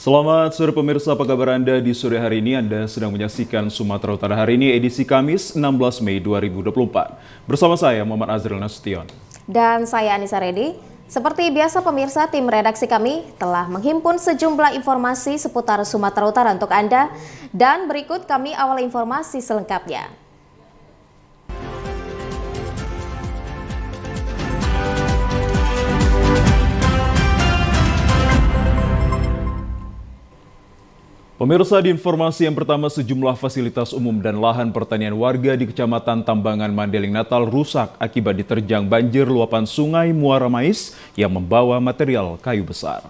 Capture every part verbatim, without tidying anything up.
Selamat sore pemirsa, apa kabar Anda di sore hari ini? Anda sedang menyaksikan Sumatera Utara hari ini, edisi Kamis enam belas Mei dua ribu dua puluh empat. Bersama saya Muhammad Azril Nasution. Dan saya Anissa Redi. Seperti biasa pemirsa, tim redaksi kami telah menghimpun sejumlah informasi seputar Sumatera Utara untuk Anda. Dan berikut kami awal informasi selengkapnya. Pemirsa, di informasi yang pertama, sejumlah fasilitas umum dan lahan pertanian warga di Kecamatan Tambangan Mandeling Natal rusak akibat diterjang banjir luapan Sungai Muara Mais yang membawa material kayu besar.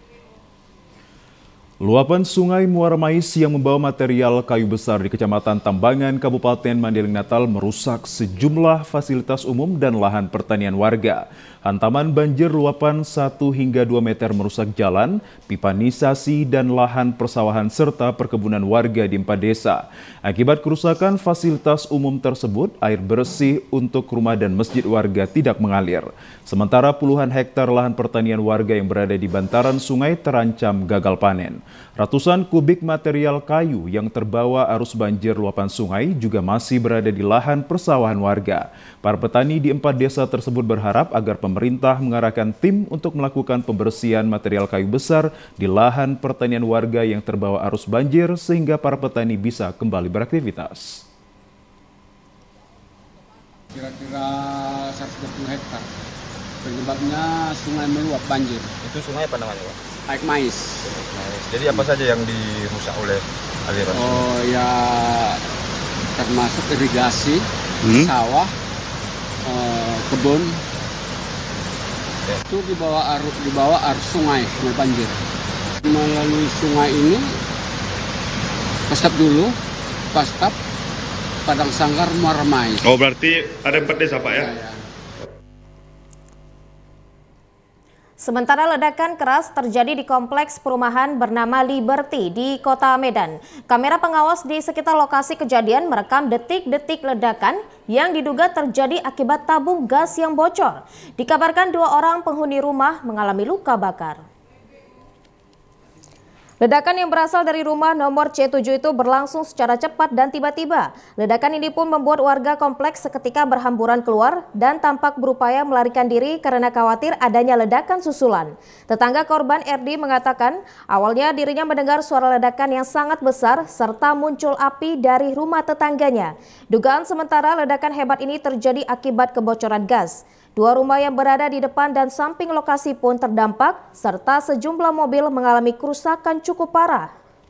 Luapan Sungai Muara Mais yang membawa material kayu besar di Kecamatan Tambangan, Kabupaten Mandeling Natal merusak sejumlah fasilitas umum dan lahan pertanian warga. Hantaman banjir luapan satu hingga dua meter merusak jalan, pipanisasi, dan lahan persawahan serta perkebunan warga di empat desa. Akibat kerusakan fasilitas umum tersebut, air bersih untuk rumah dan masjid warga tidak mengalir. Sementara puluhan hektar lahan pertanian warga yang berada di bantaran sungai terancam gagal panen. Ratusan kubik material kayu yang terbawa arus banjir luapan sungai juga masih berada di lahan persawahan warga. Para petani di empat desa tersebut berharap agar pemerintah mengarahkan tim untuk melakukan pembersihan material kayu besar di lahan pertanian warga yang terbawa arus banjir sehingga para petani bisa kembali beraktivitas. Kira-kira seratus dua puluh hektar. Penyebabnya sungai meluap banjir. Itu sungai apa namanya, Pak? Aik Mais. Mais. Jadi apa saja yang dirusak oleh aliran sungai? Oh ya, termasuk irigasi, Hmm? sawah, eh, kebun. Ya. Itu di bawah arus di bawah arus sungai, sungai banjir. Melalui sungai ini, Pestap dulu, Pestap, Padang Sanggar, Muara Mais. Oh, berarti ada empat desa, Pak, ya? Ya, ya. Sementara ledakan keras terjadi di kompleks perumahan bernama Liberty di Kota Medan. Kamera pengawas di sekitar lokasi kejadian merekam detik-detik ledakan yang diduga terjadi akibat tabung gas yang bocor. Dikabarkan dua orang penghuni rumah mengalami luka bakar. Ledakan yang berasal dari rumah nomor C tujuh itu berlangsung secara cepat dan tiba-tiba. Ledakan ini pun membuat warga kompleks seketika berhamburan keluar dan tampak berupaya melarikan diri karena khawatir adanya ledakan susulan. Tetangga korban R D mengatakan awalnya dirinya mendengar suara ledakan yang sangat besar serta muncul api dari rumah tetangganya. Dugaan sementara ledakan hebat ini terjadi akibat kebocoran gas. Dua rumah yang berada di depan dan samping lokasi pun terdampak, serta sejumlah mobil mengalami kerusakan cukup parah.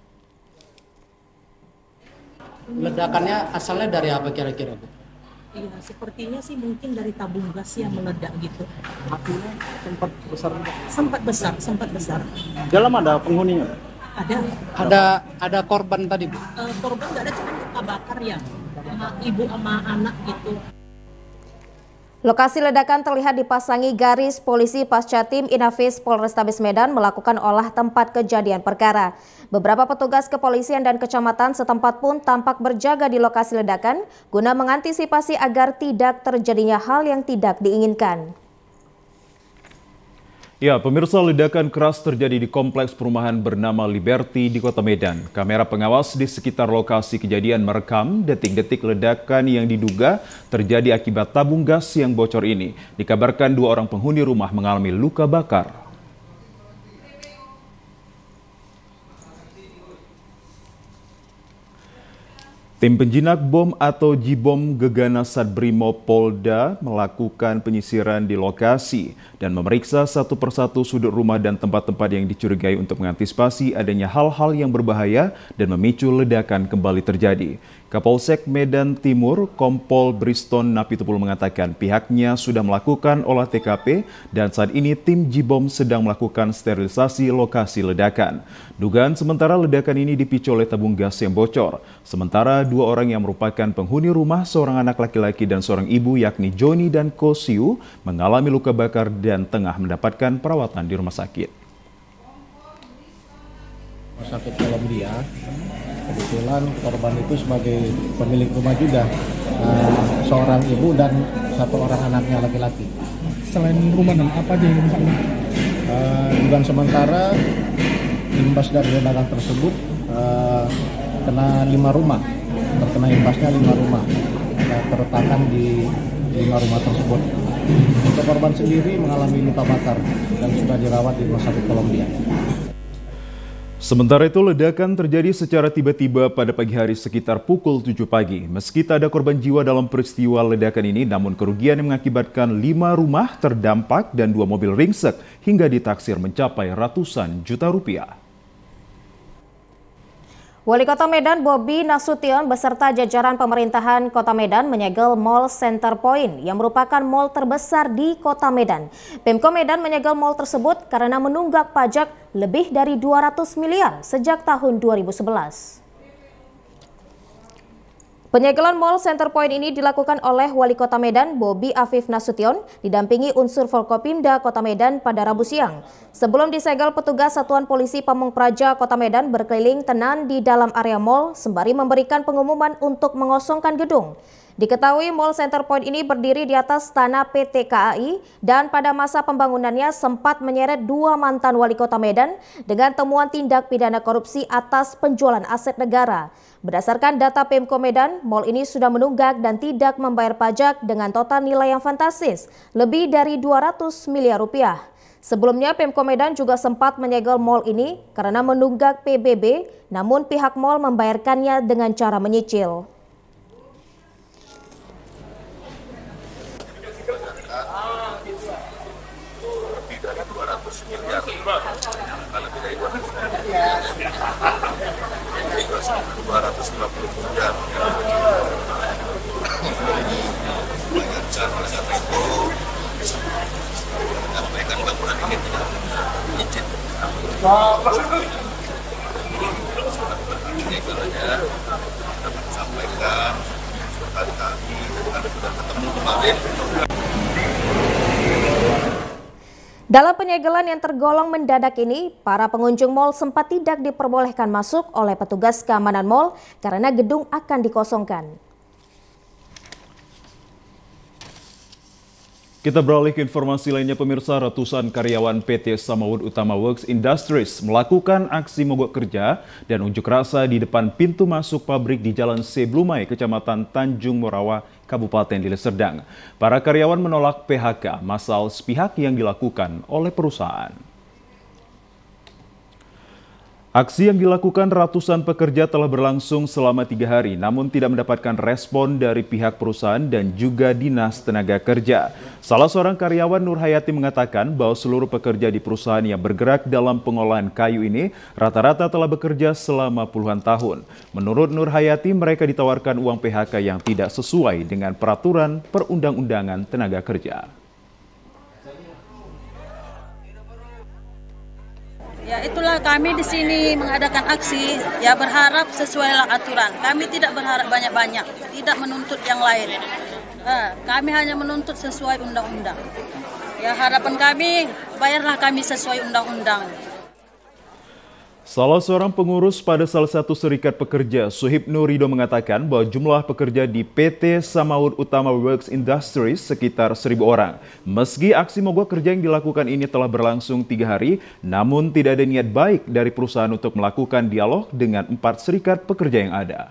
Ledakannya asalnya dari apa kira-kira, Bu? Iya, sepertinya sih mungkin dari tabung gas yang meledak gitu. Apinya sempat besar. Sempat besar, sempat besar. Dalam ada penghuninya? Ada. Ada ada korban tadi, Bu? Uh, korban nggak ada, cuma luka bakar ya. Sama ibu sama anak gitu. Lokasi ledakan terlihat dipasangi garis polisi pasca tim Inafis Polrestabes Medan melakukan olah tempat kejadian perkara. Beberapa petugas kepolisian dan kecamatan setempat pun tampak berjaga di lokasi ledakan guna mengantisipasi agar tidak terjadinya hal yang tidak diinginkan. Ya, pemirsa, ledakan keras terjadi di kompleks perumahan bernama Liberty di Kota Medan. Kamera pengawas di sekitar lokasi kejadian merekam detik-detik ledakan yang diduga terjadi akibat tabung gas yang bocor ini. Dikabarkan dua orang penghuni rumah mengalami luka bakar. Tim penjinak bom atau Jibom Gegana Sadbrimob Polda melakukan penyisiran di lokasi dan memeriksa satu persatu sudut rumah dan tempat-tempat yang dicurigai untuk mengantisipasi adanya hal-hal yang berbahaya dan memicu ledakan kembali terjadi. Kapolsek Medan Timur, Kompol Briston Napitupul mengatakan pihaknya sudah melakukan olah T K P dan saat ini tim Jibom sedang melakukan sterilisasi lokasi ledakan. Dugaan sementara ledakan ini dipicu oleh tabung gas yang bocor. Sementara dua orang yang merupakan penghuni rumah, seorang anak laki-laki dan seorang ibu yakni Joni dan Kosiu mengalami luka bakar dan tengah mendapatkan perawatan di rumah sakit. Rumah sakit Columbia. Kebetulan korban itu sebagai pemilik rumah juga, uh, seorang ibu dan satu orang anaknya laki-laki. Selain rumah dan apa aja yang rusak? Uh, dugaan sementara imbas dari ledakan tersebut uh, kena lima rumah, terkena imbasnya lima rumah, uh, terletakkan di lima rumah tersebut. Untuk korban sendiri mengalami luka bakar dan sudah dirawat di Rumah Sakit Columbia. Sementara itu, ledakan terjadi secara tiba-tiba pada pagi hari sekitar pukul tujuh pagi. Meski tak ada korban jiwa dalam peristiwa ledakan ini, namun kerugian yang mengakibatkan lima rumah terdampak dan dua mobil ringsek hingga ditaksir mencapai ratusan juta rupiah. Wali Kota Medan Bobi Nasution beserta jajaran pemerintahan Kota Medan menyegel Mall Center Point yang merupakan mall terbesar di Kota Medan. Pemko Medan menyegel mall tersebut karena menunggak pajak lebih dari dua ratus miliar sejak tahun dua ribu sebelas. Penyegelan Mall Center Point ini dilakukan oleh Wali Kota Medan Bobi Afif Nasution didampingi unsur Forkopimda Kota Medan pada Rabu siang. Sebelum disegel, petugas Satuan Polisi Pamung Praja Kota Medan berkeliling tenan di dalam area mall sembari memberikan pengumuman untuk mengosongkan gedung. Diketahui Mall Center Point ini berdiri di atas tanah P T K A I dan pada masa pembangunannya sempat menyeret dua mantan wali kota Medan dengan temuan tindak pidana korupsi atas penjualan aset negara. Berdasarkan data Pemko Medan, mall ini sudah menunggak dan tidak membayar pajak dengan total nilai yang fantastis, lebih dari dua ratus miliar rupiah. Sebelumnya Pemko Medan juga sempat menyegel mall ini karena menunggak P B B, namun pihak mall membayarkannya dengan cara menyicil. Lebih dari dua ratus miliar, lebih dari dua ratus miliar, dua ratus lima puluh miliar. Bayarkan oleh karena itu, menyampaikan bangunan ini tidak izin. Penyegelannya dapat disampaikan berkali-kali dan kami sudah ketemu kemarin. Dalam penyegelan yang tergolong mendadak ini, para pengunjung mal sempat tidak diperbolehkan masuk oleh petugas keamanan mal karena gedung akan dikosongkan. Kita beralih ke informasi lainnya, pemirsa. Ratusan karyawan P T Samawood Utama Works Industries melakukan aksi mogok kerja dan unjuk rasa di depan pintu masuk pabrik di Jalan C. Blumai, Kecamatan Tanjung Morawa, Kabupaten Deli Serdang. Para karyawan menolak P H K massal sepihak yang dilakukan oleh perusahaan. Aksi yang dilakukan ratusan pekerja telah berlangsung selama tiga hari, namun tidak mendapatkan respon dari pihak perusahaan dan juga Dinas Tenaga Kerja. Salah seorang karyawan Nur Hayati mengatakan bahwa seluruh pekerja di perusahaan yang bergerak dalam pengolahan kayu ini rata-rata telah bekerja selama puluhan tahun. Menurut Nur Hayati, mereka ditawarkan uang P H K yang tidak sesuai dengan peraturan perundang-undangan tenaga kerja. Ya, itulah kami di sini mengadakan aksi, ya berharap sesuai aturan. Kami tidak berharap banyak-banyak, tidak menuntut yang lain. Nah, kami hanya menuntut sesuai undang-undang. Ya, harapan kami, bayarlah kami sesuai undang-undang. Salah seorang pengurus pada salah satu serikat pekerja, Suhib Nurido, mengatakan bahwa jumlah pekerja di P T Samawood Utama Works Industries sekitar seribu orang. Meski aksi mogok kerja yang dilakukan ini telah berlangsung tiga hari, namun tidak ada niat baik dari perusahaan untuk melakukan dialog dengan empat serikat pekerja yang ada.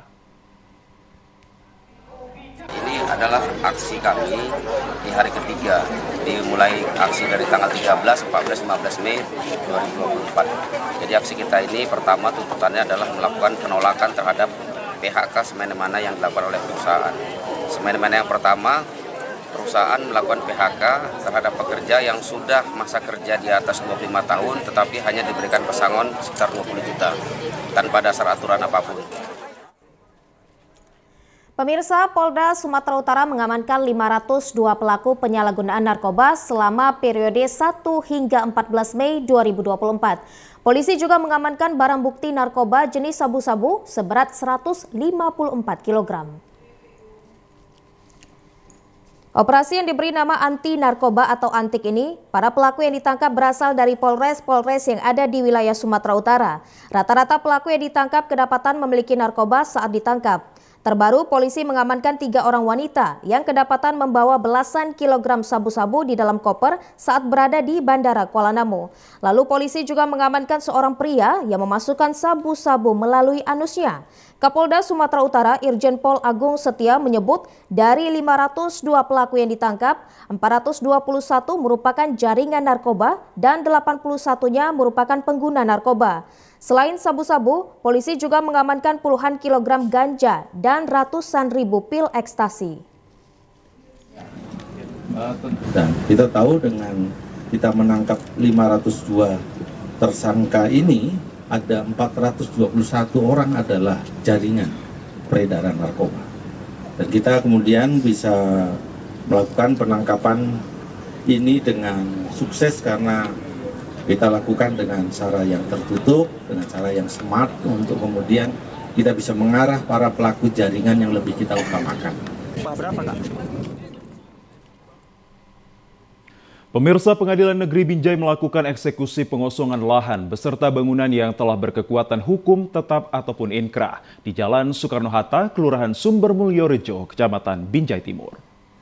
Ini adalah aksi kami di hari ketiga, dimulai aksi dari tanggal tiga belas, empat belas, lima belas Mei dua ribu dua puluh empat. Jadi aksi kita ini pertama tuntutannya adalah melakukan penolakan terhadap P H K semena-mena yang dilakukan oleh perusahaan. Semena-mena yang pertama, perusahaan melakukan P H K terhadap pekerja yang sudah masa kerja di atas dua puluh lima tahun tetapi hanya diberikan pesangon sekitar dua puluh juta tanpa dasar aturan apapun. Pemirsa, Polda Sumatera Utara mengamankan lima ratus dua pelaku penyalahgunaan narkoba selama periode satu hingga empat belas Mei dua ribu dua puluh empat. Polisi juga mengamankan barang bukti narkoba jenis sabu-sabu seberat seratus lima puluh empat kilogram. Operasi yang diberi nama anti narkoba atau antik ini, para pelaku yang ditangkap berasal dari Polres-Polres yang ada di wilayah Sumatera Utara. Rata-rata pelaku yang ditangkap kedapatan memiliki narkoba saat ditangkap. Terbaru, polisi mengamankan tiga orang wanita yang kedapatan membawa belasan kilogram sabu-sabu di dalam koper saat berada di Bandara Kuala Namu. Lalu polisi juga mengamankan seorang pria yang memasukkan sabu-sabu melalui anusnya. Kapolda Sumatera Utara Irjen Pol Agung Setia menyebut dari lima ratus dua pelaku yang ditangkap, empat ratus dua puluh satu merupakan jaringan narkoba dan delapan puluh satunya merupakan pengguna narkoba. Selain sabu-sabu, polisi juga mengamankan puluhan kilogram ganja dan ratusan ribu pil ekstasi. Dan kita tahu dengan kita menangkap lima ratus dua tersangka ini, ada empat ratus dua puluh satu orang adalah jaringan peredaran narkoba. Dan kita kemudian bisa melakukan penangkapan ini dengan sukses karena kita lakukan dengan cara yang tertutup, dengan cara yang smart untuk kemudian kita bisa mengarah para pelaku jaringan yang lebih kita utamakan. Berapa, Kak? Pemirsa, Pengadilan Negeri Binjai melakukan eksekusi pengosongan lahan beserta bangunan yang telah berkekuatan hukum tetap ataupun inkrah di Jalan Soekarno-Hatta, Kelurahan Sumbermulyo Rejo, Kecamatan Binjai Timur.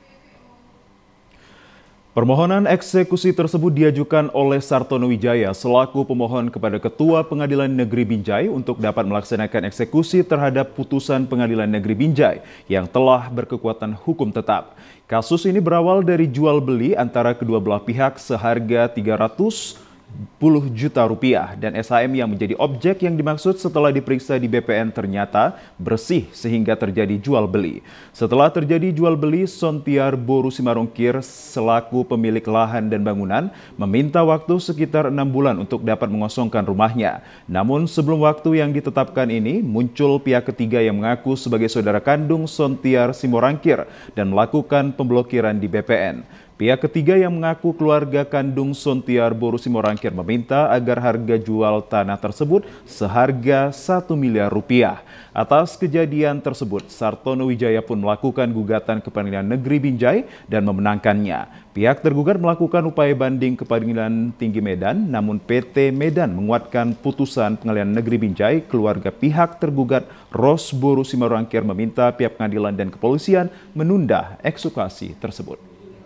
Permohonan eksekusi tersebut diajukan oleh Sartono Wijaya selaku pemohon kepada Ketua Pengadilan Negeri Binjai untuk dapat melaksanakan eksekusi terhadap putusan Pengadilan Negeri Binjai yang telah berkekuatan hukum tetap. Kasus ini berawal dari jual beli antara kedua belah pihak seharga tiga ratus sepuluh juta rupiah dan S H M yang menjadi objek yang dimaksud setelah diperiksa di B P N ternyata bersih sehingga terjadi jual beli. Setelah terjadi jual beli, Sontiar Boru Simarongkir selaku pemilik lahan dan bangunan meminta waktu sekitar enam bulan untuk dapat mengosongkan rumahnya. Namun sebelum waktu yang ditetapkan ini muncul pihak ketiga yang mengaku sebagai saudara kandung Sontiar Simorangkir dan melakukan pemblokiran di B P N. Pihak ketiga yang mengaku keluarga kandung Sontiar Boru Simorangkir meminta agar harga jual tanah tersebut seharga satu miliar rupiah. Atas kejadian tersebut, Sartono Wijaya pun melakukan gugatan ke Pengadilan Negeri Binjai dan memenangkannya. Pihak tergugat melakukan upaya banding ke Pengadilan Tinggi Medan, namun P T Medan menguatkan putusan Pengadilan Negeri Binjai. Keluarga pihak tergugat Ros Boru Simorangkir meminta pihak pengadilan dan kepolisian menunda eksekusi tersebut.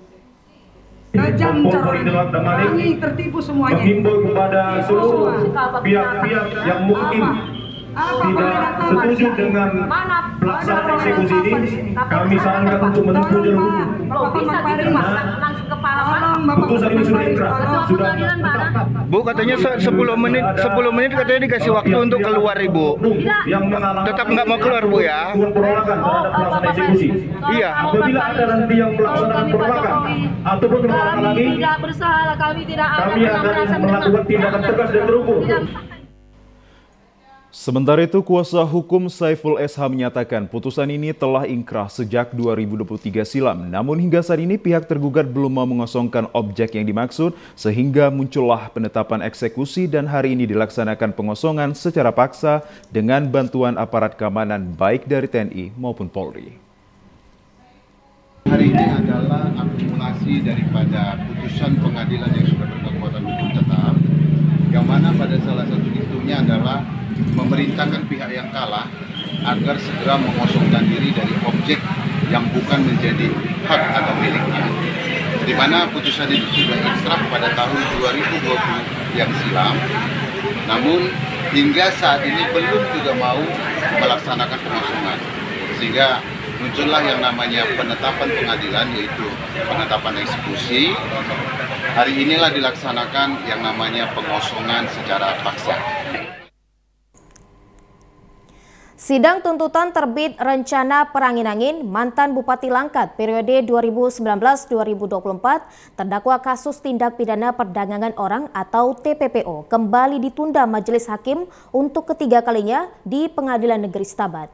Tajam cara kami tertipu semuanya. Menghimbau kepada seluruh pihak-pihak yang mungkin tidak setuju dengan pelaksanaan eksekusi ini, kami sarankan untuk menempuh jalur hukum. Putusan ini sudah inkrah, sudah tetap. Bu, katanya sepuluh menit, sepuluh menit katanya dikasih waktu untuk keluar, Ibu. Tetap nggak mau keluar, Bu, ya? Iya. Apabila ada nanti yang melaksanakan penolakan ataupun penolakan lagi, tidak bersalah, kami tidak kami akan melakukan tindakan tegas dan terukur. Sementara itu, kuasa hukum Saiful S H menyatakan putusan ini telah inkrah sejak dua ribu dua puluh tiga silam. Namun hingga saat ini pihak tergugat belum mau mengosongkan objek yang dimaksud sehingga muncullah penetapan eksekusi dan hari ini dilaksanakan pengosongan secara paksa dengan bantuan aparat keamanan baik dari T N I maupun Polri. Hari ini adalah akumulasi daripada putusan pengadilan yang sudah berkekuatan hukum tetap, yang mana pada salah satu itunya adalah memerintahkan pihak yang kalah agar segera mengosongkan diri dari objek yang bukan menjadi hak atau miliknya. Di mana putusan itu sudah inkrah pada tahun dua ribu dua puluh yang silam, namun hingga saat ini belum juga mau melaksanakan pengosongan, sehingga muncullah yang namanya penetapan pengadilan, yaitu penetapan eksekusi. Hari inilah dilaksanakan yang namanya pengosongan secara paksa. Sidang tuntutan terbit rencana perangin-angin mantan Bupati Langkat periode dua ribu sembilan belas sampai dua ribu dua puluh empat terdakwa kasus tindak pidana perdagangan orang atau T P P O kembali ditunda Majelis Hakim untuk ketiga kalinya di Pengadilan Negeri Stabat.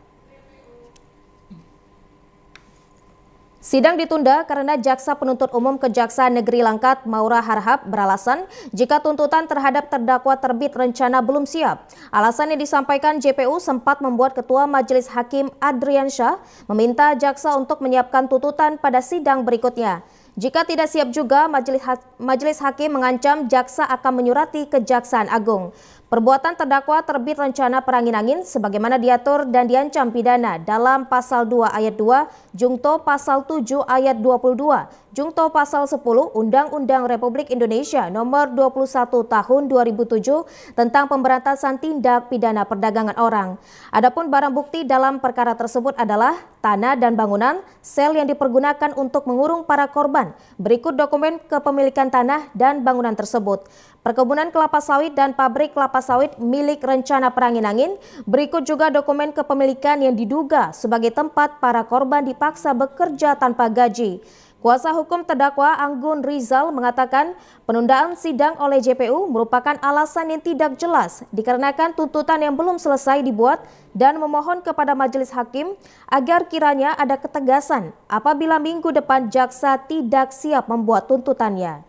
Sidang ditunda karena Jaksa Penuntut Umum Kejaksaan Negeri Langkat Maura Harhab beralasan jika tuntutan terhadap terdakwa terbit rencana belum siap. Alasan yang disampaikan J P U sempat membuat Ketua Majelis Hakim Adrian Syah meminta jaksa untuk menyiapkan tuntutan pada sidang berikutnya. Jika tidak siap juga, Majelis, ha Majelis Hakim mengancam jaksa akan menyurati Kejaksaan Agung. Perbuatan terdakwa terbit rencana perangin-angin sebagaimana diatur dan diancam pidana dalam pasal dua ayat dua, Jungto pasal tujuh ayat dua puluh dua, Jungto pasal sepuluh Undang-Undang Republik Indonesia nomor dua puluh satu tahun dua ribu tujuh tentang pemberantasan tindak pidana perdagangan orang. Adapun barang bukti dalam perkara tersebut adalah tanah dan bangunan, sel yang dipergunakan untuk mengurung para korban. Berikut dokumen kepemilikan tanah dan bangunan tersebut. Perkebunan kelapa sawit dan pabrik kelapa sawit milik rencana perangin-angin. Berikut juga dokumen kepemilikan yang diduga sebagai tempat para korban dipaksa bekerja tanpa gaji. Kuasa hukum terdakwa Anggun Rizal mengatakan penundaan sidang oleh J P U merupakan alasan yang tidak jelas dikarenakan tuntutan yang belum selesai dibuat dan memohon kepada majelis hakim agar kiranya ada ketegasan apabila minggu depan jaksa tidak siap membuat tuntutannya.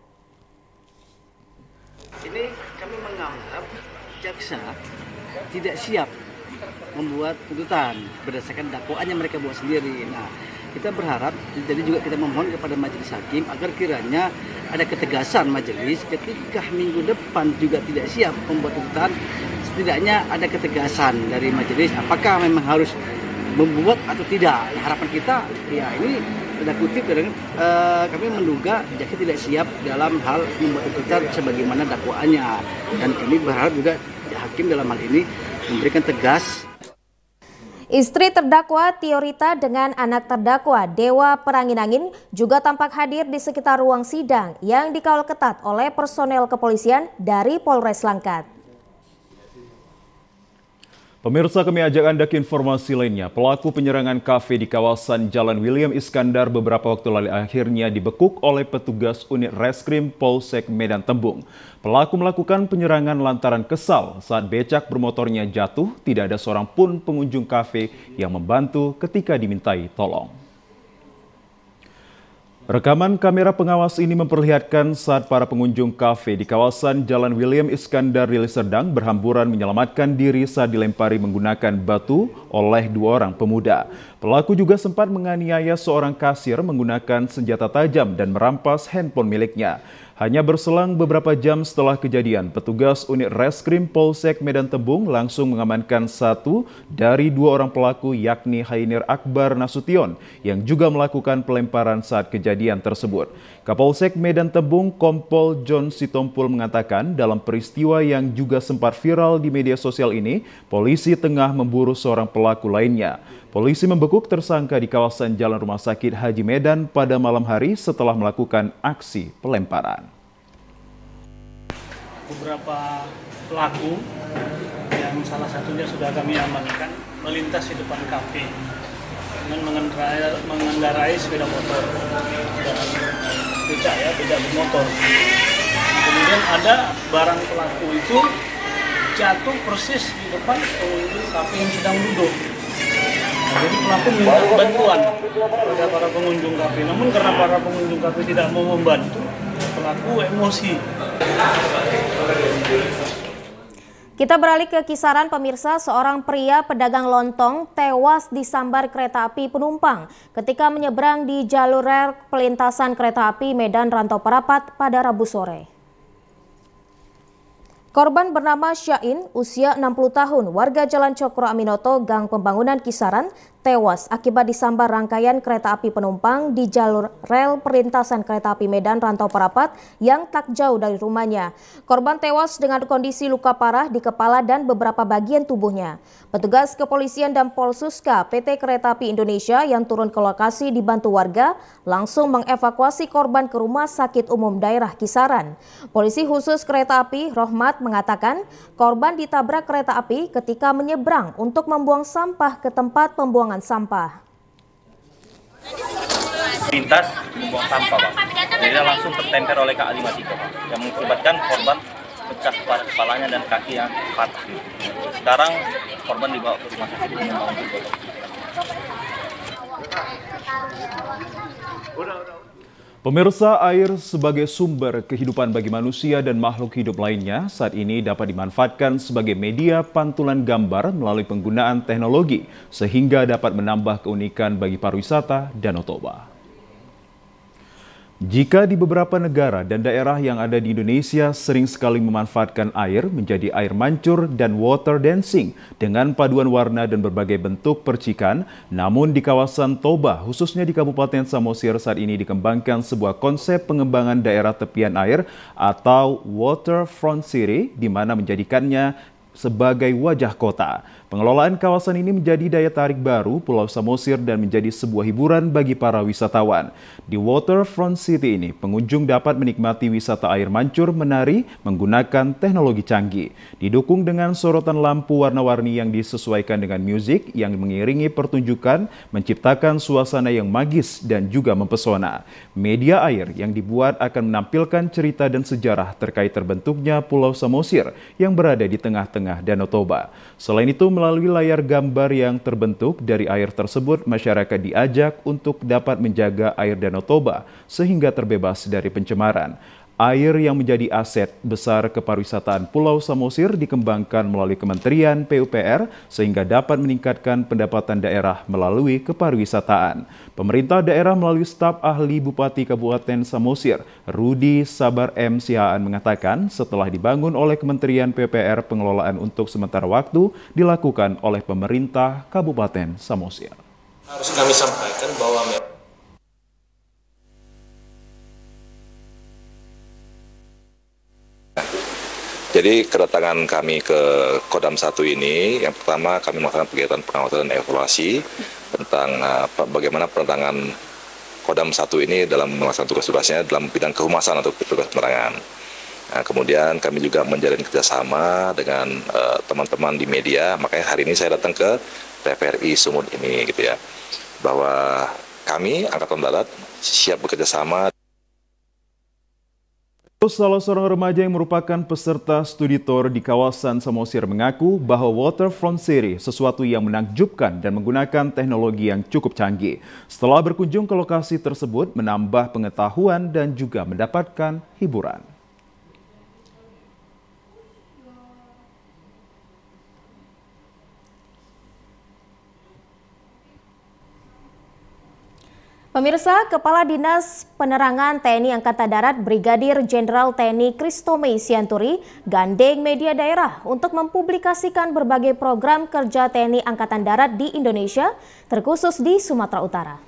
Ini kami menganggap jaksa tidak siap membuat tuntutan berdasarkan dakwaan yang mereka buat sendiri. Nah, kita berharap, jadi juga kita memohon kepada majelis hakim agar kiranya ada ketegasan majelis ketika minggu depan juga tidak siap membuat tuntutan, setidaknya ada ketegasan dari majelis apakah memang harus membuat atau tidak. Nah, harapan kita ya ini tanda kutip dengan uh, kami menduga jaksa tidak siap dalam hal membuat tuntutan sebagaimana dakwaannya, dan kami berharap juga hakim dalam hal ini memberikan tegas. Istri terdakwa Tiorita dengan anak terdakwa Dewa Perangin-angin juga tampak hadir di sekitar ruang sidang yang dikawal ketat oleh personel kepolisian dari Polres Langkat. Pemirsa, kami ajak Anda ke informasi lainnya. Pelaku penyerangan kafe di kawasan Jalan William Iskandar beberapa waktu lalu akhirnya dibekuk oleh petugas unit Reskrim Polsek Medan Tembung. Pelaku melakukan penyerangan lantaran kesal saat becak bermotornya jatuh. Tidak ada seorang pun pengunjung kafe yang membantu ketika dimintai tolong. Rekaman kamera pengawas ini memperlihatkan saat para pengunjung kafe di kawasan Jalan William Iskandar Deli Serdang berhamburan menyelamatkan diri saat dilempari menggunakan batu oleh dua orang pemuda. Pelaku juga sempat menganiaya seorang kasir menggunakan senjata tajam dan merampas handphone miliknya. Hanya berselang beberapa jam setelah kejadian, petugas unit Reskrim Polsek Medan Tembung langsung mengamankan satu dari dua orang pelaku, yakni Hainir Akbar Nasution yang juga melakukan pelemparan saat kejadian tersebut. Kapolsek Medan Tembung Kompol John Sitompul mengatakan dalam peristiwa yang juga sempat viral di media sosial ini, polisi tengah memburu seorang pelaku lainnya. Polisi membekuk tersangka di kawasan Jalan Rumah Sakit Haji Medan pada malam hari setelah melakukan aksi pelemparan. Beberapa pelaku yang salah satunya sudah kami amankan melintas di depan kafe dengan mengendarai, mengendarai sepeda motor dan becak ya, becak bermotor. Kemudian ada barang pelaku itu jatuh persis di depan pengunjung kafe yang sedang duduk. Nah, jadi pelaku minta bantuan kepada para pengunjung kafe, namun karena para pengunjung kafe tidak mau membantu, pelaku emosi. Kita beralih ke kisaran, pemirsa. Seorang pria pedagang lontong tewas disambar kereta api penumpang ketika menyeberang di jalur rel pelintasan kereta api Medan Rantau Parapat pada Rabu sore. Korban bernama Syain, usia enam puluh tahun, warga Jalan Cokro Aminoto, Gang Pembangunan Kisaran, tewas akibat disambar rangkaian kereta api penumpang di jalur rel perlintasan kereta api Medan Rantau Parapat yang tak jauh dari rumahnya. Korban tewas dengan kondisi luka parah di kepala dan beberapa bagian tubuhnya. Petugas kepolisian dan Polsuska P T Kereta Api Indonesia yang turun ke lokasi dibantu warga langsung mengevakuasi korban ke Rumah Sakit Umum Daerah Kisaran. Polisi khusus kereta api Rohmat mengatakan korban ditabrak kereta api ketika menyeberang untuk membuang sampah ke tempat pembuangan sampah. Lintas membuang sampah, Bang. Jadi dia langsung tertemper oleh K A lima tiga, Bang, yang mengakibatkan korban pecah kepalanya dan kaki yang patah. Sekarang korban dibawa ke rumah sakit umum untuk otopsi. Pemirsa, air sebagai sumber kehidupan bagi manusia dan makhluk hidup lainnya saat ini dapat dimanfaatkan sebagai media pantulan gambar melalui penggunaan teknologi sehingga dapat menambah keunikan bagi pariwisata Danau Toba. Jika di beberapa negara dan daerah yang ada di Indonesia sering sekali memanfaatkan air menjadi air mancur dan water dancing dengan paduan warna dan berbagai bentuk percikan, namun di kawasan Toba, khususnya di Kabupaten Samosir saat ini dikembangkan sebuah konsep pengembangan daerah tepian air atau waterfront city, di mana menjadikannya sebagai wajah kota. Pengelolaan kawasan ini menjadi daya tarik baru Pulau Samosir dan menjadi sebuah hiburan bagi para wisatawan. Di Waterfront City ini, pengunjung dapat menikmati wisata air mancur menari menggunakan teknologi canggih. Didukung dengan sorotan lampu warna-warni yang disesuaikan dengan musik yang mengiringi pertunjukan, menciptakan suasana yang magis dan juga mempesona. Media air yang dibuat akan menampilkan cerita dan sejarah terkait terbentuknya Pulau Samosir yang berada di tengah-tengah Danau Toba. Selain itu, melalui layar gambar yang terbentuk dari air tersebut, masyarakat diajak untuk dapat menjaga air Danau Toba sehingga terbebas dari pencemaran. Air yang menjadi aset besar kepariwisataan Pulau Samosir dikembangkan melalui Kementerian P U P R sehingga dapat meningkatkan pendapatan daerah melalui kepariwisataan. Pemerintah daerah melalui staf ahli Bupati Kabupaten Samosir, Rudi Sabar M. Sihaan mengatakan setelah dibangun oleh Kementerian P U P R, pengelolaan untuk sementara waktu dilakukan oleh pemerintah Kabupaten Samosir. Harus kami sampaikan bahwa Jadi kedatangan kami ke Kodam satu ini, yang pertama kami melakukan kegiatan pengawasan dan evaluasi tentang uh, bagaimana penerangan Kodam satu ini dalam melaksanakan tugas-tugasnya dalam bidang kehumasan atau tugas penerangan. Nah, kemudian kami juga menjalin kerjasama dengan teman-teman uh, di media, makanya hari ini saya datang ke T V R I Sumut ini, gitu ya, bahwa kami Angkatan Darat siap bekerjasama. Salah seorang remaja yang merupakan peserta studi tour di kawasan Samosir mengaku bahwa Waterfront City sesuatu yang menakjubkan dan menggunakan teknologi yang cukup canggih. Setelah berkunjung ke lokasi tersebut, menambah pengetahuan dan juga mendapatkan hiburan. Pemirsa, Kepala Dinas Penerangan T N I Angkatan Darat Brigadir Jenderal T N I Christomei Sianturi gandeng media daerah untuk mempublikasikan berbagai program kerja T N I Angkatan Darat di Indonesia, terkhusus di Sumatera Utara.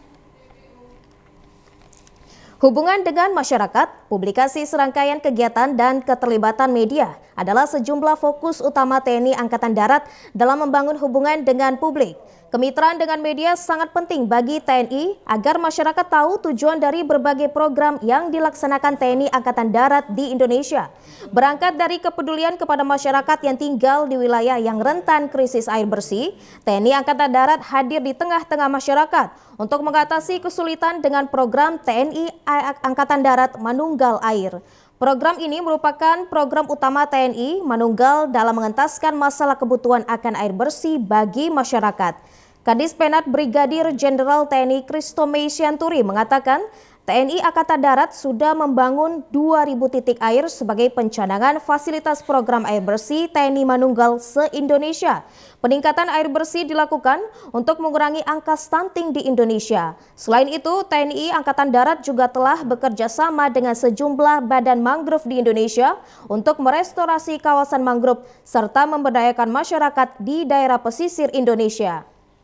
Hubungan dengan masyarakat, publikasi serangkaian kegiatan dan keterlibatan media adalah sejumlah fokus utama T N I Angkatan Darat dalam membangun hubungan dengan publik. Kemitraan dengan media sangat penting bagi T N I agar masyarakat tahu tujuan dari berbagai program yang dilaksanakan T N I Angkatan Darat di Indonesia. Berangkat dari kepedulian kepada masyarakat yang tinggal di wilayah yang rentan krisis air bersih, T N I Angkatan Darat hadir di tengah-tengah masyarakat untuk mengatasi kesulitan dengan program T N I Angkatan Darat Manunggal Air. Program ini merupakan program utama T N I Manunggal dalam mengentaskan masalah kebutuhan akan air bersih bagi masyarakat. Kadis Penat Brigadir Jenderal T N I Christomei Sianturi mengatakan T N I Angkatan Darat sudah membangun dua ribu titik air sebagai pencadangan fasilitas program air bersih T N I Manunggal se-Indonesia. Peningkatan air bersih dilakukan untuk mengurangi angka stunting di Indonesia. Selain itu, T N I Angkatan Darat juga telah bekerja sama dengan sejumlah badan mangrove di Indonesia untuk merestorasi kawasan mangrove serta memberdayakan masyarakat di daerah pesisir Indonesia.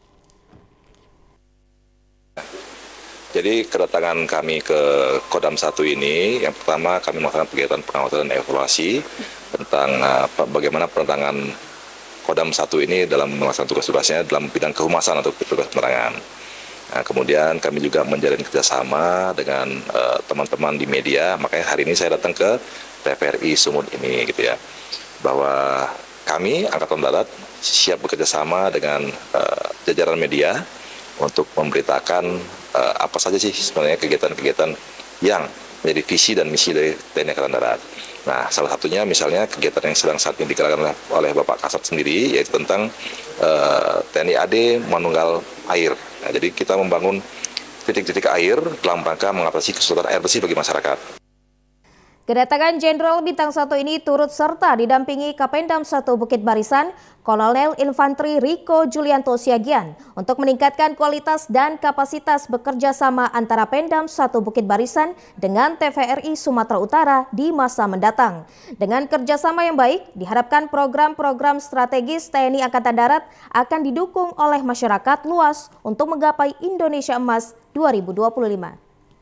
Jadi kedatangan kami ke Kodam satu ini, yang pertama kami melakukan kegiatan pengawasan dan evaluasi tentang uh, bagaimana penerangan Kodam satu ini dalam melaksanakan tugas-tugasnya dalam bidang kehumasan atau tugas penerangan. Nah, kemudian kami juga menjalin kerjasama dengan teman-teman uh, di media, makanya hari ini saya datang ke T V R I Sumut ini, gitu ya, bahwa kami Angkatan Darat siap bekerjasama dengan uh, jajaran media untuk memberitakan uh, apa saja sih sebenarnya kegiatan-kegiatan yang menjadi visi dan misi dari T N I Angkatan Darat. Nah, salah satunya misalnya kegiatan yang sedang saat ini digerakkan oleh, oleh Bapak Kasat sendiri, yaitu tentang uh, T N I A D Manunggal Air. Nah, jadi kita membangun titik-titik air dalam rangka mengatasi kesulitan air bersih bagi masyarakat. Kedatangan Jenderal Bintang satu ini turut serta didampingi Kapendam satu Bukit Barisan, Kolonel Infanteri Riko Julianto Siagian untuk meningkatkan kualitas dan kapasitas bekerja sama antara Pendam satu Bukit Barisan dengan T V R I Sumatera Utara di masa mendatang. Dengan kerjasama yang baik, diharapkan program-program strategis T N I Angkatan Darat akan didukung oleh masyarakat luas untuk menggapai Indonesia Emas dua ribu dua puluh lima.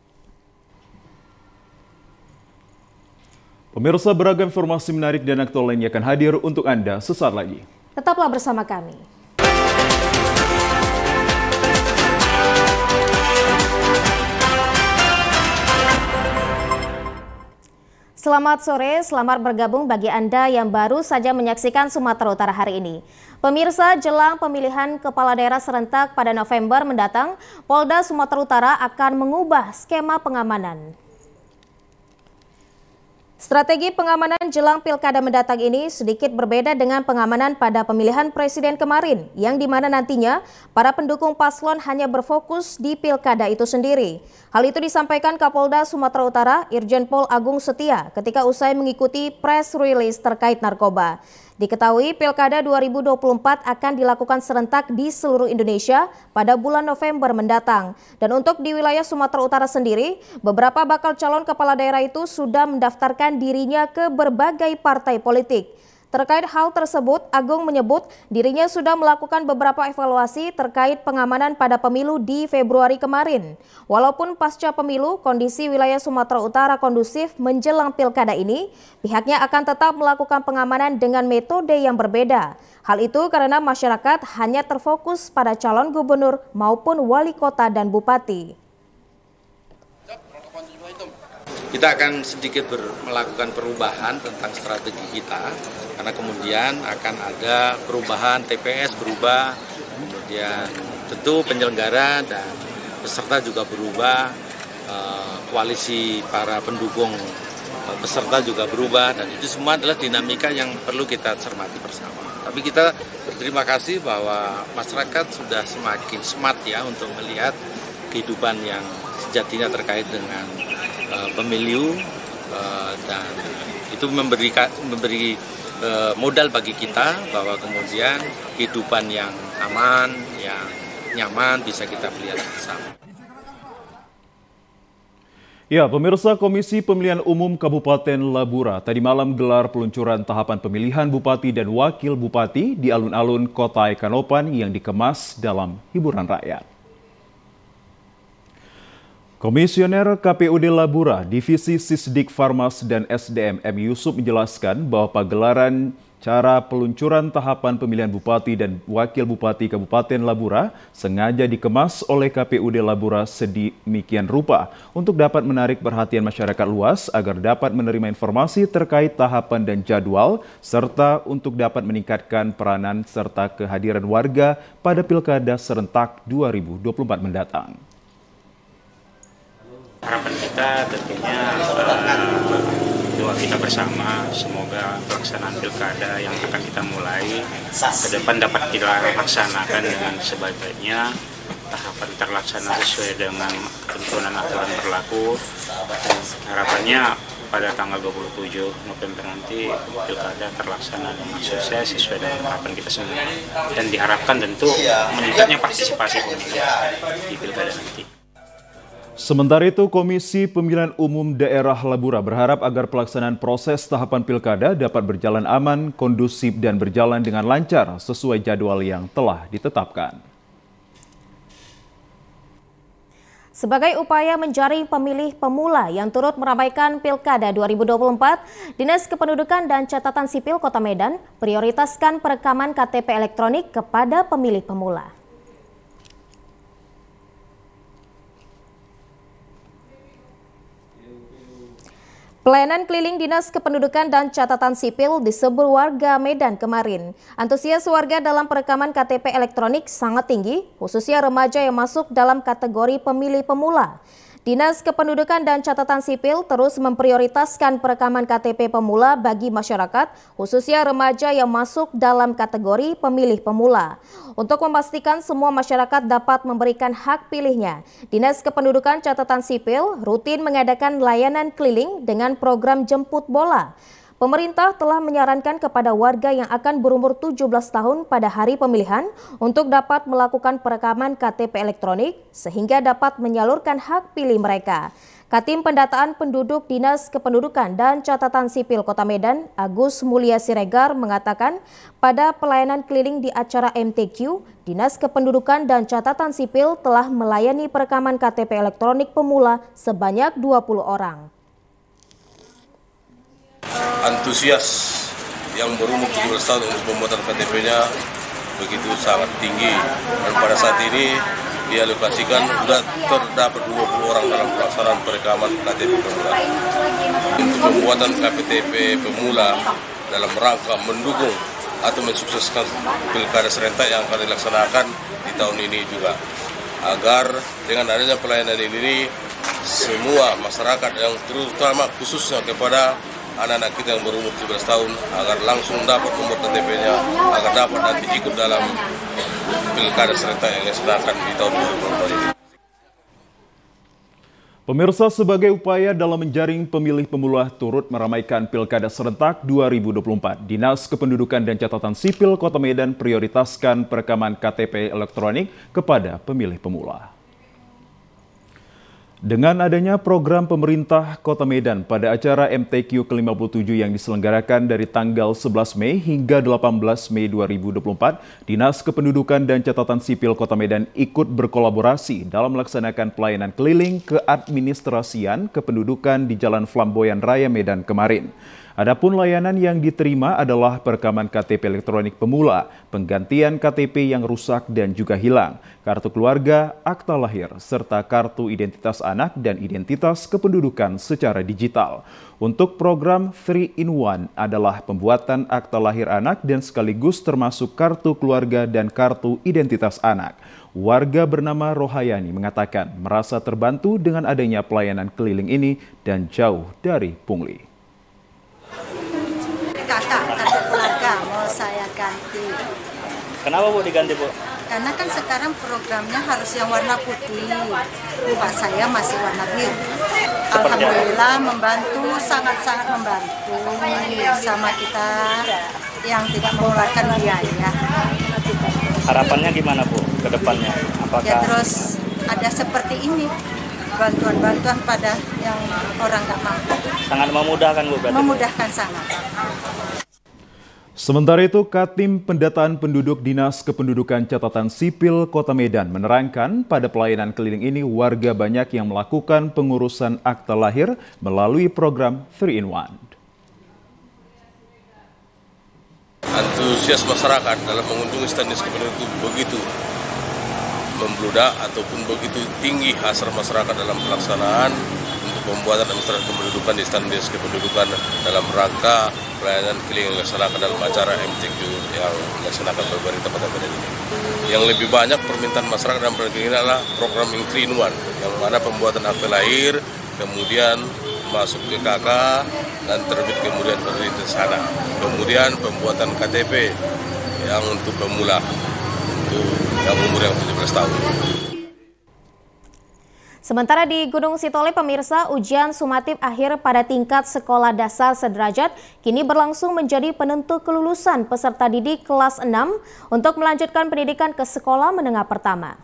Pemirsa, beragam informasi menarik dan aktual lainnya akan hadir untuk Anda sesaat lagi. Tetaplah bersama kami. Selamat sore, selamat bergabung bagi Anda yang baru saja menyaksikan Sumatera Utara hari ini. Pemirsa, jelang pemilihan kepala daerah serentak pada November mendatang, Polda Sumatera Utara akan mengubah skema pengamanan. Strategi pengamanan jelang pilkada mendatang ini sedikit berbeda dengan pengamanan pada pemilihan presiden kemarin, yang dimana nantinya para pendukung paslon hanya berfokus di pilkada itu sendiri. Hal itu disampaikan Kapolda Sumatera Utara, Irjen Pol Agung Setia, ketika usai mengikuti press release terkait narkoba. Diketahui pilkada dua ribu dua puluh empat akan dilakukan serentak di seluruh Indonesia pada bulan November mendatang. Dan untuk di wilayah Sumatera Utara sendiri, beberapa bakal calon kepala daerah itu sudah mendaftarkan dirinya ke berbagai partai politik. Terkait hal tersebut, Agung menyebut dirinya sudah melakukan beberapa evaluasi terkait pengamanan pada pemilu di Februari kemarin. Walaupun pasca pemilu, kondisi wilayah Sumatera Utara kondusif menjelang pilkada ini, pihaknya akan tetap melakukan pengamanan dengan metode yang berbeda. Hal itu karena masyarakat hanya terfokus pada calon gubernur maupun wali kota dan bupati. Kita akan sedikit ber, melakukan perubahan tentang strategi kita, karena kemudian akan ada perubahan T P S berubah, kemudian tentu penyelenggara dan peserta juga berubah, eh, koalisi para pendukung eh, peserta juga berubah, dan itu semua adalah dinamika yang perlu kita cermati bersama. Tapi kita berterima kasih bahwa masyarakat sudah semakin smart ya untuk melihat kehidupan yang sejatinya terkait dengan uh, pemilu, uh, dan itu memberi, memberi uh, modal bagi kita bahwa kemudian kehidupan yang aman, yang nyaman bisa kita pelihara bersama. Ya, pemirsa, Komisi Pemilihan Umum Kabupaten Labura tadi malam gelar peluncuran tahapan pemilihan Bupati dan Wakil Bupati di alun-alun Kota Ekanopan yang dikemas dalam hiburan rakyat. Komisioner K P U D Labura, Divisi Sisdik Farmas dan S D M M Yusuf menjelaskan bahwa pagelaran cara peluncuran tahapan pemilihan Bupati dan Wakil Bupati Kabupaten Labura sengaja dikemas oleh K P U D Labura sedemikian rupa untuk dapat menarik perhatian masyarakat luas agar dapat menerima informasi terkait tahapan dan jadwal, serta untuk dapat meningkatkan peranan serta kehadiran warga pada Pilkada serentak dua ribu dua puluh empat mendatang. Harapan kita tentunya uh, doa kita bersama, semoga pelaksanaan pilkada yang akan kita mulai ke depan dapat kita laksanakan dengan sebaik-baiknya, tahapan terlaksana sesuai dengan ketentuan aturan berlaku, dan harapannya pada tanggal dua puluh tujuh November nanti pilkada terlaksana dengan sukses sesuai dengan harapan kita semua, dan diharapkan tentu meningkatnya partisipasi pemilih di pilkada nanti. Sementara itu, Komisi Pemilihan Umum Daerah Labura berharap agar pelaksanaan proses tahapan pilkada dapat berjalan aman, kondusif, dan berjalan dengan lancar sesuai jadwal yang telah ditetapkan. Sebagai upaya menjaring pemilih pemula yang turut meramaikan Pilkada dua ribu dua puluh empat, Dinas Kependudukan dan Catatan Sipil Kota Medan prioritaskan perekaman K T P elektronik kepada pemilih pemula. Pelayanan keliling Dinas Kependudukan dan Catatan Sipil disebut warga Medan kemarin. Antusias warga dalam perekaman K T P elektronik sangat tinggi, khususnya remaja yang masuk dalam kategori pemilih pemula. Dinas Kependudukan dan Catatan Sipil terus memprioritaskan perekaman K T P pemula bagi masyarakat, khususnya remaja yang masuk dalam kategori pemilih pemula. Untuk memastikan semua masyarakat dapat memberikan hak pilihnya, Dinas Kependudukan Catatan Sipil rutin mengadakan layanan keliling dengan program jemput bola. Pemerintah telah menyarankan kepada warga yang akan berumur tujuh belas tahun pada hari pemilihan untuk dapat melakukan perekaman K T P elektronik sehingga dapat menyalurkan hak pilih mereka. Katim Pendataan Penduduk Dinas Kependudukan dan Catatan Sipil Kota Medan, Agus Mulya Siregar, mengatakan pada pelayanan keliling di acara M T Q, Dinas Kependudukan dan Catatan Sipil telah melayani perekaman K T P elektronik pemula sebanyak dua puluh orang. Antusias yang berumur tujuh belas tahun untuk pembuatan K T P-nya begitu sangat tinggi, dan pada saat ini dialokasikan sudah terdapat dua puluh orang dalam pelaksanaan perekaman K T P pemula. Untuk pembuatan K T P pemula dalam rangka mendukung atau mensukseskan pilkada serentak yang akan dilaksanakan di tahun ini juga, agar dengan adanya pelayanan ini semua masyarakat yang terutama khususnya kepada anak-anak kita yang berumur tujuh belas tahun agar langsung dapat nomor K T P-nya, agar dapat nanti ikut dalam pilkada serentak yang dilaksanakan di tahun dua ribu dua puluh empat ini. Pemirsa, sebagai upaya dalam menjaring pemilih pemula turut meramaikan pilkada serentak dua ribu dua puluh empat, Dinas Kependudukan dan Catatan Sipil Kota Medan prioritaskan perekaman K T P elektronik kepada pemilih pemula. Dengan adanya program pemerintah Kota Medan pada acara M T Q ke lima puluh tujuh yang diselenggarakan dari tanggal sebelas Mei hingga delapan belas Mei dua ribu dua puluh empat, Dinas Kependudukan dan Catatan Sipil Kota Medan ikut berkolaborasi dalam melaksanakan pelayanan keliling keadministrasian kependudukan di Jalan Flamboyan Raya Medan kemarin. Adapun layanan yang diterima adalah perekaman K T P elektronik pemula, penggantian K T P yang rusak dan juga hilang, kartu keluarga, akta lahir, serta kartu identitas anak dan identitas kependudukan secara digital. Untuk program three in one adalah pembuatan akta lahir anak dan sekaligus termasuk kartu keluarga dan kartu identitas anak. Warga bernama Rohayani mengatakan merasa terbantu dengan adanya pelayanan keliling ini dan jauh dari pungli. Kakak, kartu keluarga mau saya ganti. Kenapa Bu diganti Bu? Karena kan sekarang programnya harus yang warna putih. Rumah saya masih warna biru. Alhamdulillah membantu, sangat-sangat membantu sama kita yang tidak mengeluarkan biaya. Harapannya gimana Bu ke depannya? Apakah ya terus ada seperti ini, bantuan-bantuan pada yang orang nggak mampu. Sangat memudahkan Bu berarti? Memudahkan sangat. Sementara itu, Katim Pendataan Penduduk Dinas Kependudukan Catatan Sipil Kota Medan menerangkan pada pelayanan keliling ini warga banyak yang melakukan pengurusan akta lahir melalui program three in one. Antusias masyarakat dalam mengunjungi stand Dinas Kependudukan begitu membludak ataupun begitu tinggi hasrat masyarakat dalam pelaksanaan untuk pembuatan administrasi kependudukan di stand Dinas Kependudukan dalam rangka pelayanan keliling yang dilaksanakan dalam acara M T Q yang dilaksanakan pemerintah Kota Medan ini. Yang lebih banyak permintaan masyarakat dalam pelayanan keliling adalah program yang three in one, yang mana pembuatan akte lahir, kemudian masuk ke K K, dan terbit kemudian pemerintah sana. Kemudian pembuatan K T P yang untuk pemula, untuk yang umur yang tujuh belas tahun. Sementara di Gunung Sitoli, pemirsa, ujian sumatif akhir pada tingkat sekolah dasar sederajat kini berlangsung menjadi penentu kelulusan peserta didik kelas enam untuk melanjutkan pendidikan ke sekolah menengah pertama.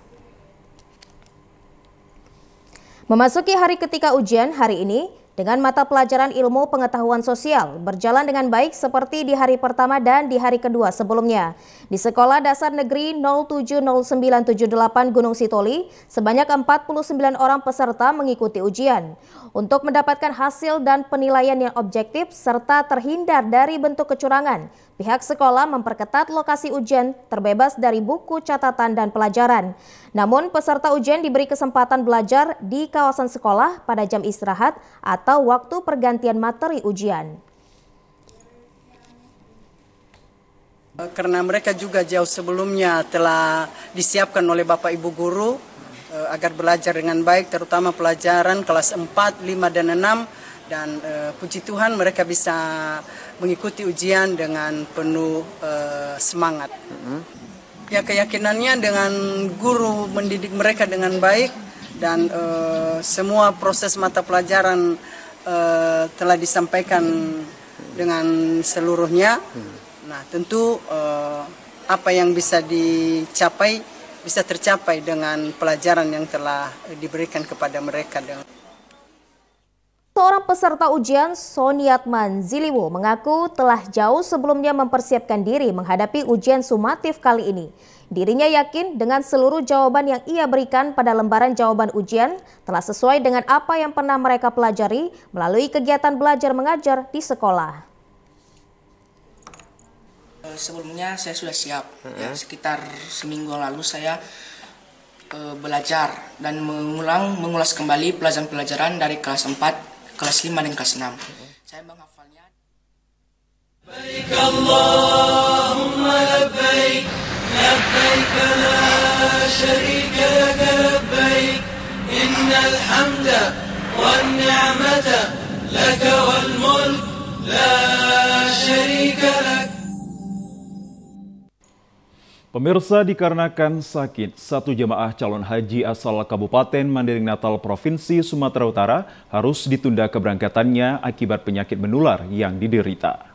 Memasuki hari ketiga ujian hari ini, dengan mata pelajaran ilmu pengetahuan sosial berjalan dengan baik seperti di hari pertama dan di hari kedua sebelumnya. Di Sekolah Dasar Negeri nol tujuh nol sembilan tujuh delapan Gunung Sitoli, sebanyak empat puluh sembilan orang peserta mengikuti ujian. Untuk mendapatkan hasil dan penilaian yang objektif serta terhindar dari bentuk kecurangan, pihak sekolah memperketat lokasi ujian terbebas dari buku catatan dan pelajaran. Namun peserta ujian diberi kesempatan belajar di kawasan sekolah pada jam istirahat atau waktu pergantian materi ujian. Karena mereka juga jauh sebelumnya telah disiapkan oleh Bapak Ibu Guru uh, agar belajar dengan baik, terutama pelajaran kelas empat, lima, dan enam. Dan uh, puji Tuhan mereka bisa mengikuti ujian dengan penuh uh, semangat. Mm-hmm. Ya, keyakinannya dengan guru mendidik mereka dengan baik dan uh, semua proses mata pelajaran uh, telah disampaikan dengan seluruhnya. Nah, tentu uh, apa yang bisa dicapai bisa tercapai dengan pelajaran yang telah diberikan kepada mereka. Seorang peserta ujian, Soniatman Ziliwo, mengaku telah jauh sebelumnya mempersiapkan diri menghadapi ujian sumatif kali ini. Dirinya yakin dengan seluruh jawaban yang ia berikan pada lembaran jawaban ujian telah sesuai dengan apa yang pernah mereka pelajari melalui kegiatan belajar mengajar di sekolah. Sebelumnya saya sudah siap, ya, sekitar seminggu lalu saya e, belajar dan mengulang mengulas kembali pelajaran-pelajaran dari kelas empat, kelas lima, dan kelas enam. Saya menghafalnya. Labbaik Allahumma labbaik, labbaik la syarika lak labbaik, innal hamda wan ni'mata lak wal mulk la syarika lak. Pemirsa, dikarenakan sakit, satu jemaah calon haji asal Kabupaten Mandailing Natal, Provinsi Sumatera Utara harus ditunda keberangkatannya akibat penyakit menular yang diderita.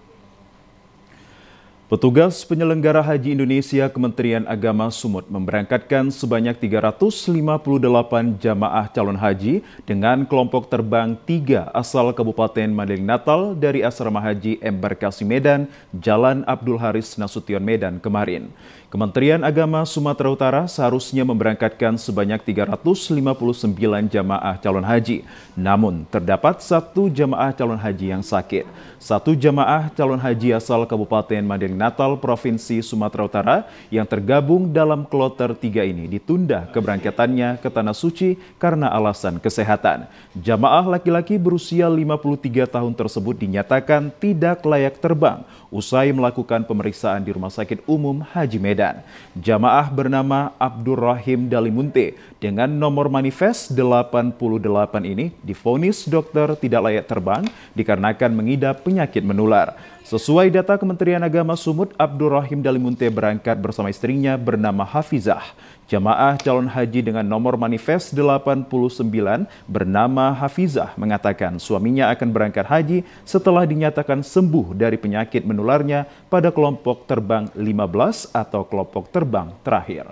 Petugas penyelenggara Haji Indonesia Kementerian Agama Sumut memberangkatkan sebanyak tiga ratus lima puluh delapan jamaah calon haji dengan kelompok terbang tiga asal Kabupaten Mandailing Natal dari Asrama Haji Embarkasi Medan, Jalan Abdul Haris Nasution Medan kemarin. Kementerian Agama Sumatera Utara seharusnya memberangkatkan sebanyak tiga ratus lima puluh sembilan jamaah calon haji. Namun, terdapat satu jamaah calon haji yang sakit. Satu jamaah calon haji asal Kabupaten Mandailing Natal, Provinsi Sumatera Utara yang tergabung dalam kloter tiga ini ditunda keberangkatannya ke Tanah Suci karena alasan kesehatan. Jamaah laki-laki berusia lima puluh tiga tahun tersebut dinyatakan tidak layak terbang usai melakukan pemeriksaan di Rumah Sakit Umum Haji Medan. Jamaah bernama Abdur Rahim Dalimunte dengan nomor manifest delapan puluh delapan ini divonis dokter tidak layak terbang dikarenakan mengidap penyakit menular. Sesuai data Kementerian Agama Sumut, Abdur Rahim Dalimunte berangkat bersama istrinya bernama Hafizah. Jamaah calon haji dengan nomor manifest delapan puluh sembilan bernama Hafizah mengatakan suaminya akan berangkat haji setelah dinyatakan sembuh dari penyakit menularnya pada kelompok terbang lima belas atau kelompok terbang terakhir.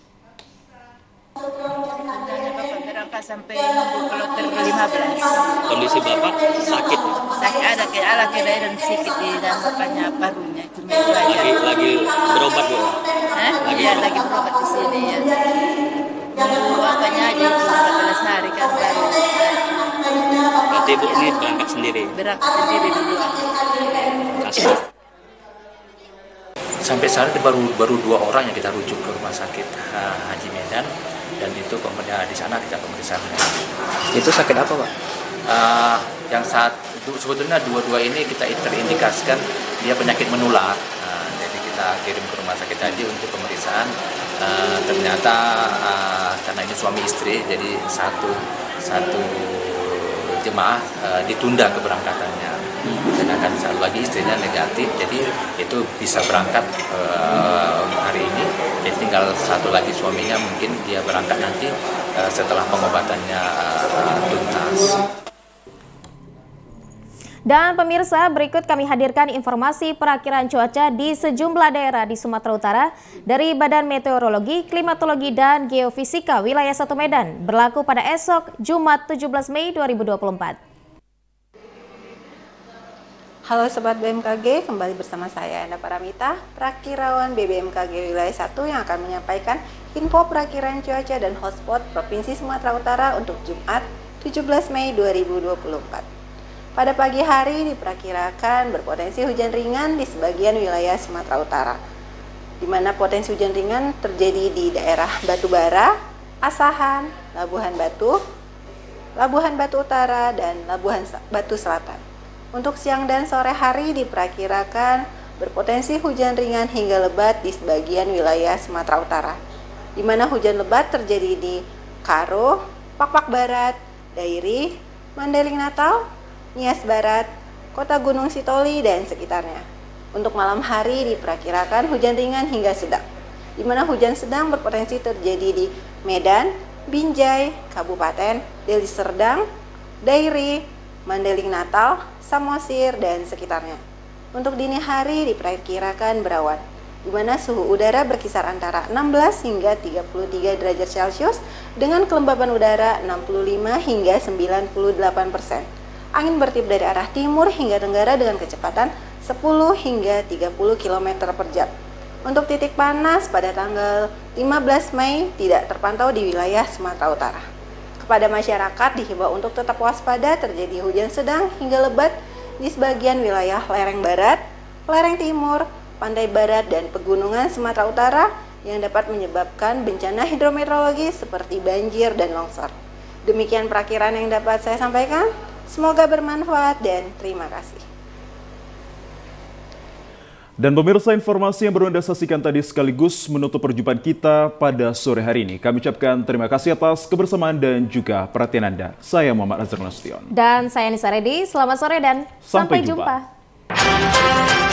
Sampai nunggu kloter lima belas. Kondisi Bapak sakit? Sakit, ada kayak ala kayak dan sedikit di dalam makanya parunya. Cuma itu aja. Lagi, lagi berobat Bu? Hah? Lagi ya, lagi berobat di sini ya. Nunggu apanya aja, cuma empat belas hari kan baru. Berarti Ibu ini berangkat sendiri? Berangkat sendiri dulu. Kasih. Sampai saat ini baru baru dua orang yang kita rujuk ke Rumah Sakit Haji Medan. Dan itu kemudian di sana kita pemeriksaan. Itu sakit apa Pak? Uh, yang saat itu sebetulnya dua-dua ini kita terindikasikan dia penyakit menular. Uh, jadi kita kirim ke Rumah Sakit Haji untuk pemeriksaan. Uh, ternyata uh, karena ini suami istri, jadi satu satu jemaah uh, ditunda keberangkatannya. Sedangkan satu lagi istrinya negatif, jadi itu bisa berangkat uh, hari ini. Jadi tinggal satu lagi suaminya mungkin dia berangkat nanti uh, setelah pengobatannya uh, tuntas. Dan pemirsa, berikut kami hadirkan informasi perakiraan cuaca di sejumlah daerah di Sumatera Utara dari Badan Meteorologi, Klimatologi, dan Geofisika Wilayah satu Medan berlaku pada esok Jumat tujuh belas Mei dua ribu dua puluh empat. Halo Sobat B M K G, kembali bersama saya Enda Paramita, Prakirawan B B M K G Wilayah satu yang akan menyampaikan info perakiraan cuaca dan hotspot Provinsi Sumatera Utara untuk Jumat tujuh belas Mei dua ribu dua puluh empat. Pada pagi hari diperkirakan berpotensi hujan ringan di sebagian wilayah Sumatera Utara, di mana potensi hujan ringan terjadi di daerah Batubara, Asahan, Labuhan Batu, Labuhan Batu Utara, dan Labuhan Batu Selatan. Untuk siang dan sore hari diperkirakan berpotensi hujan ringan hingga lebat di sebagian wilayah Sumatera Utara, di mana hujan lebat terjadi di Karo, Pakpak Barat, Dairi, Mandailing Natal, Nias Barat, Kota Gunung Sitoli, dan sekitarnya. Untuk malam hari diperkirakan hujan ringan hingga sedang, di mana hujan sedang berpotensi terjadi di Medan, Binjai, Kabupaten Deli Serdang, Dairi, Mandailing Natal, Samosir, dan sekitarnya. Untuk dini hari diperkirakan berawan, di mana suhu udara berkisar antara enam belas hingga tiga puluh tiga derajat Celcius dengan kelembaban udara enam puluh lima hingga sembilan puluh delapan persen. Angin bertiup dari arah timur hingga tenggara dengan kecepatan sepuluh hingga tiga puluh kilometer per jam. Untuk titik panas pada tanggal lima belas Mei tidak terpantau di wilayah Sumatera Utara. Kepada masyarakat dihimbau untuk tetap waspada terjadi hujan sedang hingga lebat di sebagian wilayah lereng barat, lereng timur, pantai barat, dan pegunungan Sumatera Utara yang dapat menyebabkan bencana hidrometeorologi seperti banjir dan longsor. Demikian perakiraan yang dapat saya sampaikan. Semoga bermanfaat dan terima kasih. Dan pemirsa, informasi yang baru Anda saksikan tadi sekaligus menutup perjumpaan kita pada sore hari ini. Kami ucapkan terima kasih atas kebersamaan dan juga perhatian Anda. Saya Muhammad Azhar Nasution. Dan saya Nisa Redi. Selamat sore dan sampai, sampai jumpa. jumpa.